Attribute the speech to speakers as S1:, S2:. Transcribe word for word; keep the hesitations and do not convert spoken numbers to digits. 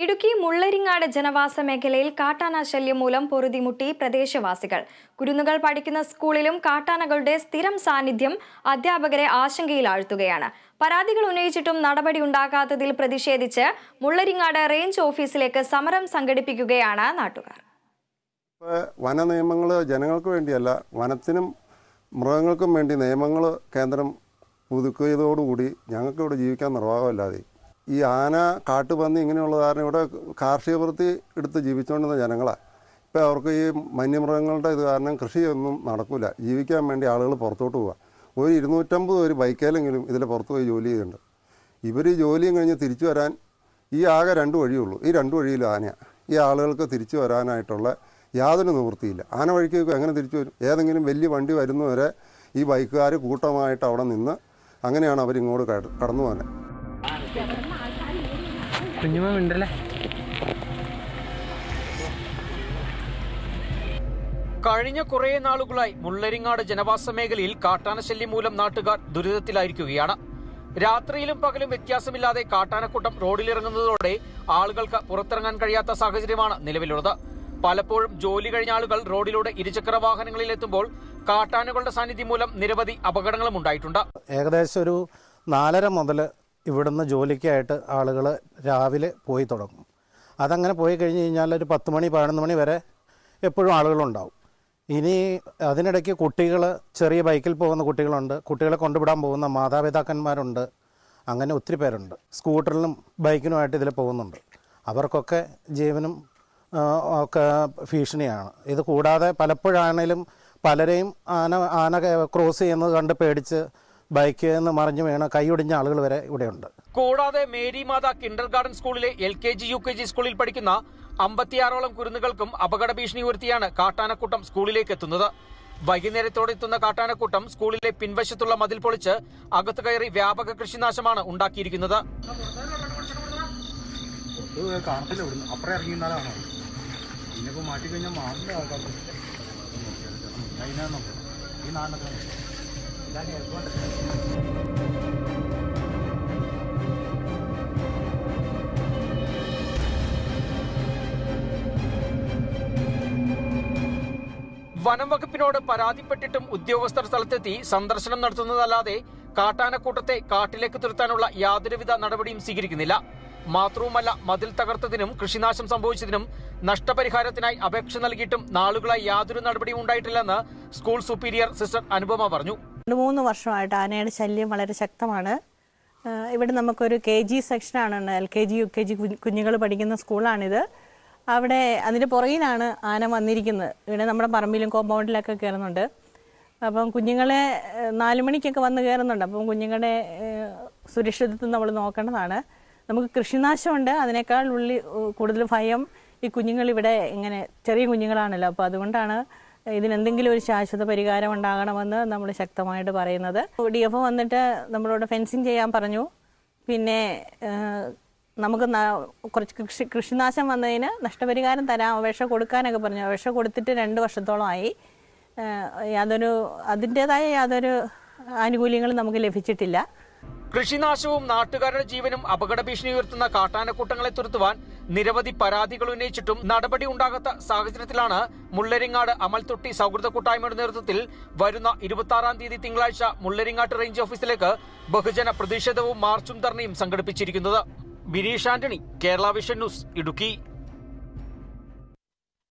S1: ഇടുക്കി മുള്ളരിങ്ങാട് ജനവാസ മേഖലയിൽ കാട്ടാന ശല്യം മൂലം പൊറുതിമുട്ടി പ്രദേശവാസികൾ. കുരുന്നുകൾ പഠിക്കുന്ന സ്കൂളിലും കാട്ടാനകളുടെ സ്ഥിരം സാന്നിധ്യം അധ്യാപകരെ ആശങ്കയിലാഴ്ത്തുകയാണ്. പരാതികൾ ഉന്നയിച്ചിട്ടും നടപടി ഉണ്ടാകാത്തതിൽ പ്രതിഷേധിച്ച് മുള്ളരിങ്ങാട് റേഞ്ച് ഓഫീസിലേക്ക് സമരം സംഘടിപ്പിക്കുകയാണ് നാട്ടുകാർ.
S2: വന നിയമങ്ങൾ ജനങ്ങൾക്ക് വേണ്ടിയല്ല, വനത്തിനും മൃഗങ്ങൾക്കും വേണ്ടി നിയമങ്ങൾ കേന്ദ്രം പുതുക്കിയതോടുകൂടി ഞങ്ങൾക്ക് ഇവിടെ ജീവിക്കാൻ നിർവാഹമില്ലാതെ ഈ ആന, കാട്ടുപന്നി ഇങ്ങനെയുള്ള കാരണം ഇവിടെ കാർഷിക വൃത്തി എടുത്ത് ജീവിച്ചുകൊണ്ടിരുന്ന ജനങ്ങളാണ്. ഇപ്പോൾ അവർക്ക് ഈ വന്യമൃഗങ്ങളുടെ ഇത് കാരണം കൃഷിയൊന്നും നടക്കില്ല. ജീവിക്കാൻ വേണ്ടി ആളുകൾ പുറത്തോട്ട് പോവുക. ഒരു ഇരുന്നൂറ്റമ്പത് ഒരു ബൈക്കേലെങ്കിലും ഇതിൽ പുറത്ത് പോയി ജോലി ചെയ്യുന്നുണ്ട്. ഇവർ ഈ ജോലിയും കഴിഞ്ഞ് തിരിച്ചു വരാൻ ഈ ആകെ രണ്ട് വഴിയുള്ളൂ. ഈ രണ്ട് വഴിയിലും ആനയാണ്. ഈ ആളുകൾക്ക് തിരിച്ചു വരാനായിട്ടുള്ള യാതൊരു നിവൃത്തിയില്ല. ആന വഴിക്ക് എങ്ങനെ തിരിച്ചു വരും? ഏതെങ്കിലും വലിയ വണ്ടി വരുന്നവരെ ഈ ബൈക്കുകാർ കൂട്ടമായിട്ട് അവിടെ നിന്ന് അങ്ങനെയാണ് അവരിങ്ങോട്ട് കടന്നു പോകുന്നത്.
S3: കഴിഞ്ഞ കുറേ നാളുകളായി മുള്ളരിങ്ങാട് ജനവാസ മേഖലയിൽ കാട്ടാനശല്യം മൂലം നാട്ടുകാർ ദുരിതത്തിലായിരിക്കുകയാണ്. രാത്രിയിലും പകലും വ്യത്യാസമില്ലാതെ കാട്ടാനക്കൂട്ടം റോഡിലിറങ്ങുന്നതോടെ ആളുകൾക്ക് പുറത്തിറങ്ങാൻ കഴിയാത്ത സാഹചര്യമാണ് നിലവിലുള്ളത്. പലപ്പോഴും ജോലി കഴിഞ്ഞ ആളുകൾ റോഡിലൂടെ ഇരുചക്ര വാഹനങ്ങളിൽ എത്തുമ്പോൾ കാട്ടാനകളുടെ സാന്നിധ്യം മൂലം നിരവധി അപകടങ്ങളും ഉണ്ടായിട്ടുണ്ട്.
S4: ഏകദേശം ഒരു നാലര മുതൽ ഇവിടുന്ന് ജോലിക്കായിട്ട് ആളുകൾ രാവിലെ പോയി തുടങ്ങും. അതങ്ങനെ പോയി കഴിഞ്ഞ് കഴിഞ്ഞാൽ ഒരു പത്ത് മണി പതിനൊന്ന് മണി വരെ എപ്പോഴും ആളുകളുണ്ടാവും. ഇനി അതിനിടയ്ക്ക് കുട്ടികൾ, ചെറിയ ബൈക്കിൽ പോകുന്ന കുട്ടികളുണ്ട്, കുട്ടികളെ കൊണ്ടുവിടാൻ പോകുന്ന മാതാപിതാക്കന്മാരുണ്ട്. അങ്ങനെ ഒത്തിരി പേരുണ്ട്. സ്കൂട്ടറിലും ബൈക്കിനുമായിട്ട് ഇതിൽ പോകുന്നുണ്ട്. അവർക്കൊക്കെ ജീവനും ഒക്കെ ഭീഷണിയാണ്. ഇത് കൂടാതെ പലപ്പോഴാണെങ്കിലും പലരെയും ആന ആന ക്രോസ് ചെയ്യുന്നത് കണ്ട് പേടിച്ച് ബൈക്കിൽ നിന്ന് മറിഞ്ഞു വീണ് കൈയൊടിഞ്ഞ ആളുകൾ വരെ ഇവിടെയുണ്ട്.
S3: കൂടാതെ മേരി മാത കിൻഡർ ഗാർഡൻ സ്കൂളിലെ L K G U K G സ്കൂളിൽ പഠിക്കുന്ന അമ്പത്തിയാറോളം കുരുന്നുകൾക്കും അപകട ഭീഷണി ഉയർത്തിയാണ് കാട്ടാനക്കൂട്ടം സ്കൂളിലേക്ക് എത്തുന്നത്. വൈകുന്നേരത്തോടെ എത്തുന്ന കാട്ടാനക്കൂട്ടം സ്കൂളിലെ പിൻവശത്തുള്ള മതിൽ പൊളിച്ച് അകത്ത് കയറി വ്യാപക കൃഷിനാശമാണ് ഉണ്ടാക്കിയിരിക്കുന്നത്. വനം വകുപ്പിനോട് പരാതിപ്പെട്ടിട്ടും ഉദ്യോഗസ്ഥർ സ്ഥലത്തെത്തി സന്ദർശനം നടത്തുന്നതല്ലാതെ കാട്ടാനക്കൂട്ടത്തെ കാട്ടിലേക്ക് തുരത്താനുള്ള യാതൊരുവിധ നടപടിയും സ്വീകരിക്കുന്നില്ല. മാത്രവുമല്ല, മതിൽ തകർത്തതിനും കൃഷിനാശം സംഭവിച്ചതിനും നഷ്ടപരിഹാരത്തിനായി അപേക്ഷ നൽകിയിട്ടും നാളുകളായി യാതൊരു നടപടിയും ഉണ്ടായിട്ടില്ലെന്ന് സ്കൂൾ സുപ്പീരിയർ സിസ്റ്റർ അനുപമ പറഞ്ഞു.
S5: രണ്ട് മൂന്ന് വർഷമായിട്ട് ആനയുടെ ശല്യം വളരെ ശക്തമാണ്. ഇവിടെ നമുക്കൊരു കെ ജി സെക്ഷനാണ്, L K G U K G കുഞ്ഞുങ്ങൾ പഠിക്കുന്ന സ്കൂളാണിത്. അവിടെ അതിൻ്റെ പുറകിലാണ് ആന വന്നിരിക്കുന്നത്. ഇവിടെ നമ്മുടെ പറമ്പിലും കോമ്പൗണ്ടിലൊക്കെ കയറുന്നുണ്ട്. അപ്പം കുഞ്ഞുങ്ങളെ നാല് മണിക്കൊക്കെ വന്ന് കയറുന്നുണ്ട്. അപ്പം കുഞ്ഞുങ്ങളുടെ സുരക്ഷിതത്വം നമ്മൾ നോക്കേണ്ടതാണ്. നമുക്ക് കൃഷിനാശമുണ്ട്. അതിനേക്കാൾ ഉള്ളി കൂടുതൽ ഭയം ഈ കുഞ്ഞുങ്ങളിവിടെ ഇങ്ങനെ ചെറിയ കുഞ്ഞുങ്ങളാണല്ലോ. അപ്പോൾ അതുകൊണ്ടാണ് ഇതിനെന്തെങ്കിലും ഒരു ശാശ്വത പരിഹാരം ഉണ്ടാകണമെന്ന് നമ്മൾ ശക്തമായിട്ട് പറയുന്നത്. ഡി എഫ് ഒ വന്നിട്ട് നമ്മളോട് ഫെൻസിങ് ചെയ്യാൻ പറഞ്ഞു. പിന്നെ നമുക്ക് കുറച്ച് കൃഷി കൃഷിനാശം വന്നതിന് നഷ്ടപരിഹാരം തരാം, അപേക്ഷ കൊടുക്കാനൊക്കെ പറഞ്ഞു. അപേക്ഷ കൊടുത്തിട്ട് രണ്ട് വർഷത്തോളമായി. യാതൊരു അതിൻ്റെതായ യാതൊരു ആനുകൂല്യങ്ങളും നമുക്ക് ലഭിച്ചിട്ടില്ല.
S3: കൃഷിനാശവും നാട്ടുകാരുടെ ജീവനും അപകട ഭീഷണി ഉയർത്തുന്ന കാട്ടാനക്കൂട്ടങ്ങളെ തുരത്തുവാൻ നിരവധി പരാതികൾ ഉന്നയിച്ചിട്ടും നടപടി ഉണ്ടാകാത്ത സാഹചര്യത്തിലാണ് മുള്ളരിങ്ങാട് അമൽത്തൊട്ടി സൗഹൃദ കൂട്ടായ്മയുടെ നേതൃത്വത്തിൽ വരുന്ന ഇരുപത്തി ആറാം തീയതി തിങ്കളാഴ്ച മുള്ളരിങ്ങാട്ട് റേഞ്ച് ഓഫീസിലേക്ക് ബഹുജന പ്രതിഷേധവും മാർച്ചും ധർണയും സംഘടിപ്പിച്ചിരിക്കുന്നത്. Bineesh Antony, Kerala vision news, Idukki.